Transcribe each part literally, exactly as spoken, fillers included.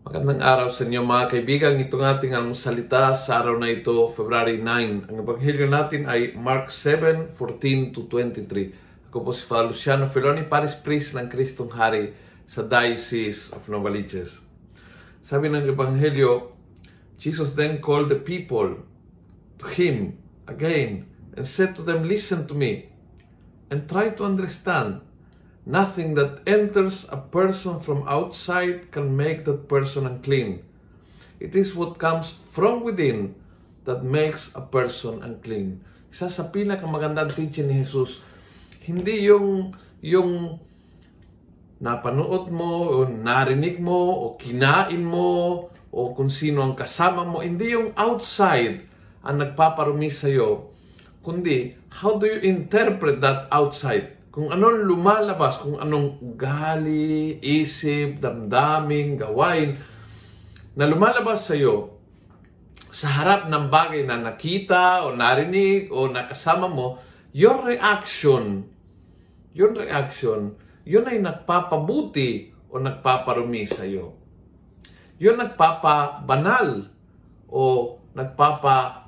Magandang araw sa inyo mga kaibigan. Itong ating almusalita sa araw na ito, February nine. Ang ebanghelyo natin ay Mark seven, fourteen to twenty-three. Ako po si Father Luciano Filoni, Parish Priest ng Kristong Hari sa Diocese of Novaliches. Sabi ng ebanghelyo, Jesus then called the people to him again and said to them, "Listen to me and try to understand. Nothing that enters a person from outside can make that person unclean. It is what comes from within that makes a person unclean." Isa sa pinakamagandang teaching ni Jesus, hindi yung, yung napanood mo, o narinig mo, o kinain mo, o kung sino ang kasama mo. Hindi yung outside ang nagpaparumi sa'yo, kundi how do you interpret that outside? Kung anong lumalabas, kung anong ugali, isip, damdamin, gawain, na lumalabas sa iyo sa harap ng bagay na nakita o narinig o nakasama mo, your reaction, your reaction, yun ay nagpapabuti o nagpaparumi sa iyo. Yun nagpapabanal o nagpapa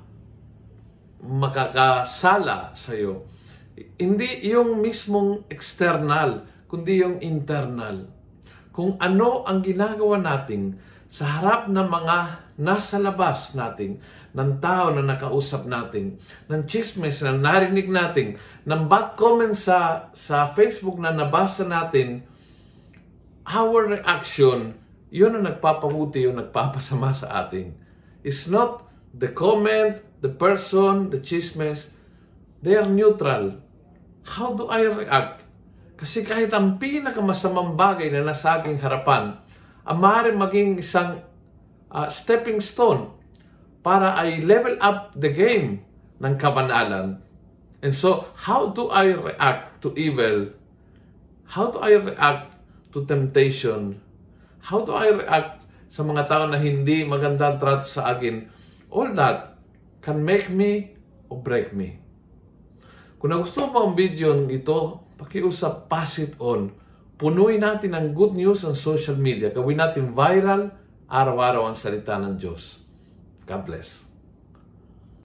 makakasala sa iyo. Hindi yung mismong external, kundi yung internal. Kung ano ang ginagawa natin sa harap ng mga nasa labas natin, ng tao na nakausap natin, ng chismes na narinig natin, ng bad comments sa, sa Facebook na nabasa natin, our reaction, yun ang nagpapabuti, yung nagpapasama sa atin. It's not the comment, the person, the chismes. They are neutral. How do I react? Kasi kahit ang pinakamasamang bagay na nasa aking harapan, ang maaaring maging isang uh, stepping stone para I level up the game ng kabanalan. And so, how do I react to evil? How do I react to temptation? How do I react sa mga tao na hindi magandang trato sa akin? All that can make me or break me. Kung nagustuhan mo ang video ito, pakiusap, pass it on. Punuin natin ang good news ang social media. Gawin natin viral, araw-araw ang salita ng Diyos. God bless.